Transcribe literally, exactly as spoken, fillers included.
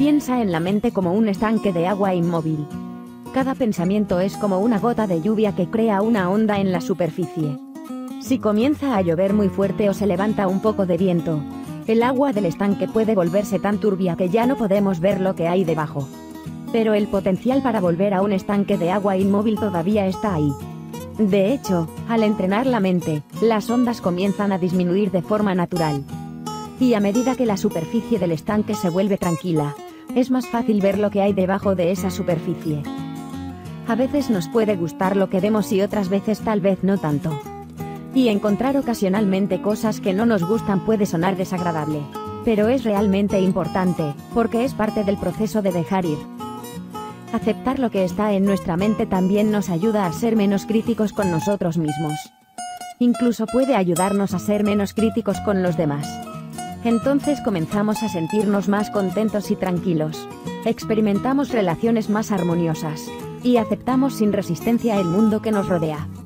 Piensa en la mente como un estanque de agua inmóvil. Cada pensamiento es como una gota de lluvia que crea una onda en la superficie. Si comienza a llover muy fuerte o se levanta un poco de viento, el agua del estanque puede volverse tan turbia que ya no podemos ver lo que hay debajo. Pero el potencial para volver a un estanque de agua inmóvil todavía está ahí. De hecho, al entrenar la mente, las ondas comienzan a disminuir de forma natural. Y a medida que la superficie del estanque se vuelve tranquila, es más fácil ver lo que hay debajo de esa superficie. A veces nos puede gustar lo que vemos y otras veces tal vez no tanto. Y encontrar ocasionalmente cosas que no nos gustan puede sonar desagradable, pero es realmente importante, porque es parte del proceso de dejar ir. Aceptar lo que está en nuestra mente también nos ayuda a ser menos críticos con nosotros mismos. Incluso puede ayudarnos a ser menos críticos con los demás. Entonces comenzamos a sentirnos más contentos y tranquilos. Experimentamos relaciones más armoniosas. Y aceptamos sin resistencia el mundo que nos rodea.